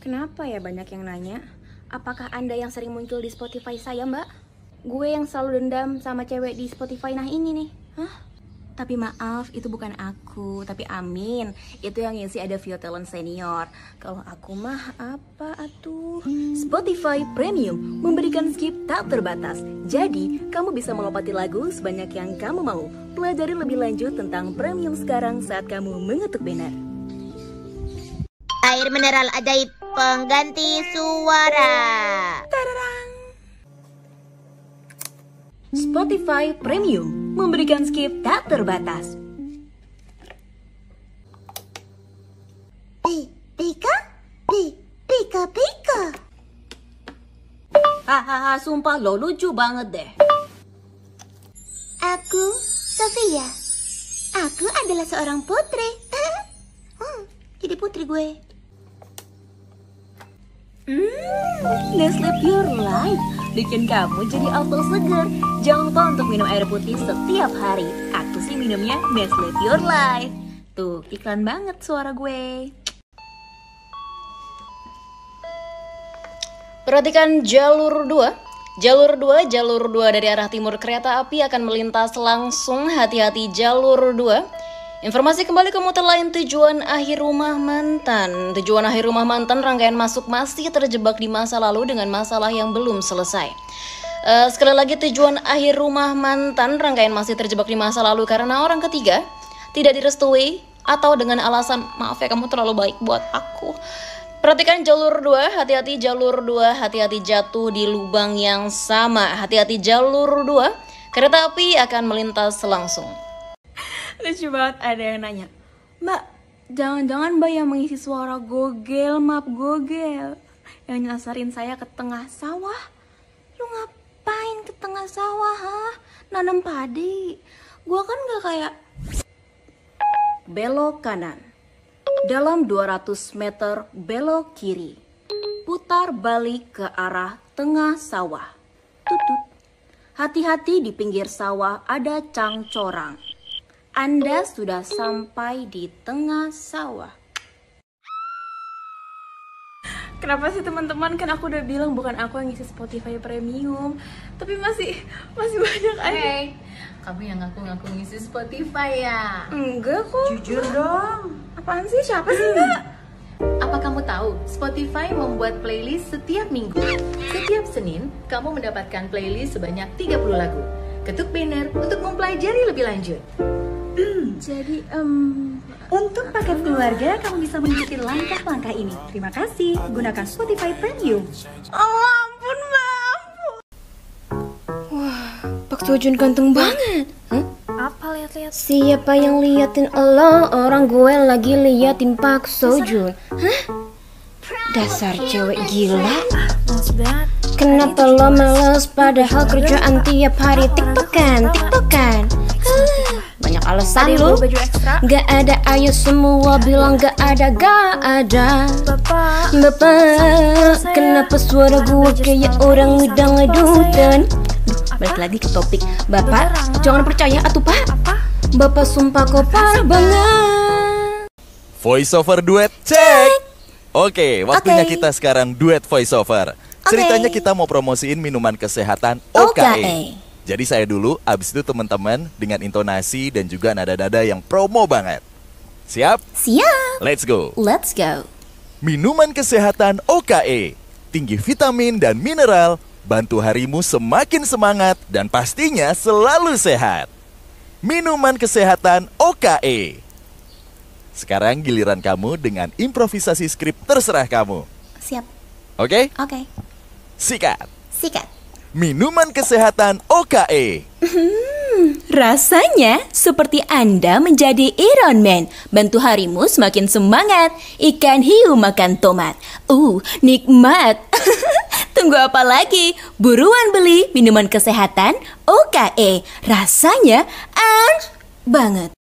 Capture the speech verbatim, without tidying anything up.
Kenapa ya banyak yang nanya? Apakah Anda yang sering muncul di Spotify saya, Mbak? Gue yang selalu dendam sama cewek di Spotify nah ini nih. Hah? Tapi maaf, itu bukan aku, tapi Amin. Itu yang ngisi ada Vio Talent Senior. Kalau aku mah apa atuh? Spotify Premium memberikan skip tak terbatas. Jadi, kamu bisa melompati lagu sebanyak yang kamu mau. Pelajari lebih lanjut tentang Premium sekarang saat kamu mengetuk banner. Air mineral ajaib pengganti suara. Tararang. Spotify Premium memberikan skip tak terbatas. Pi, pika, pi, pika, pika. Hahaha, sumpah lo lucu banget deh. Aku, Sofia. Aku adalah seorang putri. hmm, jadi putri gue. Hmm, Nestle Pure Life bikin kamu jadi auto seger. Jangan lupa untuk minum air putih setiap hari. Aku sih minumnya Nestle Pure Life. Tuh, iklan banget suara gue. Perhatikan jalur dua. Jalur dua, jalur dua dari arah timur kereta api akan melintas langsung. Hati-hati jalur dua. Informasi kembali komuter lain tujuan akhir rumah mantan. Tujuan akhir rumah mantan rangkaian masuk masih terjebak di masa lalu dengan masalah yang belum selesai. Uh, sekali lagi tujuan akhir rumah mantan rangkaian masih terjebak di masa lalu karena orang ketiga tidak direstui atau dengan alasan maaf ya kamu terlalu baik buat aku. Perhatikan jalur dua, hati-hati jalur dua, hati-hati jatuh di lubang yang sama. Hati-hati jalur dua, kereta api akan melintas langsung. Lucu banget ada yang nanya, Mbak, jangan-jangan Mbak yang mengisi suara gogel, map gogel, yang nyasarin saya ke tengah sawah. Lu ngapain ke tengah sawah, ha? Nanam padi. Gua kan gak kayak... Belok kanan. Dalam dua ratus meter belok kiri. Putar balik ke arah tengah sawah. Tutut. Hati-hati di pinggir sawah ada cangcorang. Anda sudah sampai di tengah sawah. Kenapa sih teman-teman? Kan aku udah bilang bukan aku yang ngisi Spotify Premium. Tapi masih masih banyak aja. Hey, kamu yang ngaku-ngaku ngisi Spotify ya? Enggak kok. Jujur dong. Apaan sih? Siapa sih Mbak? Apa kamu tahu Spotify membuat playlist setiap minggu? Setiap Senin, kamu mendapatkan playlist sebanyak tiga puluh lagu. Ketuk banner untuk mempelajari lebih lanjut. Jadi, um, untuk paket keluarga, kamu bisa mengikuti langkah-langkah ini. Terima kasih, gunakan Spotify Premium. oh ampun Mbak. Wah, Pak Sojun ganteng banget. Huh? Apa lihat-lihat? Siapa yang liatin lo? Orang gue lagi liatin Pak Sojun. Hah? Dasar cewek gila. Kenapa lo males padahal kerjaan tiap hari tiktokan, tiktokan? Banyak alasan lo. Gak ada, ayo semua bilang gak ada, gak ada. Bapak, Bapak, kenapa suara gue kayak orang ngedang-ngedutan? Balik lagi ke topik. Bapak, jangan percaya atuh Pak. Bapak sumpah kok parah banget. Voice over duet, cek. Oke, waktunya Oke. kita sekarang duet voice over. Ceritanya kita mau promosiin minuman kesehatan O K E. O K E. Jadi saya dulu, abis itu teman-teman dengan intonasi dan juga nada-nada yang promo banget. Siap? Siap. Let's go. Let's go. Minuman kesehatan O K E. Tinggi vitamin dan mineral, bantu harimu semakin semangat dan pastinya selalu sehat. Minuman kesehatan O K E. Sekarang giliran kamu dengan improvisasi skrip terserah kamu. Siap. Oke? Oke. Sikat. Sikat. Minuman kesehatan O K E. Rasanya seperti Anda menjadi Iron Man. Bantu harimu semakin semangat. Ikan hiu makan tomat. Uh, nikmat. Tunggu apa lagi? Buruan beli minuman kesehatan O K E. Rasanya anj banget.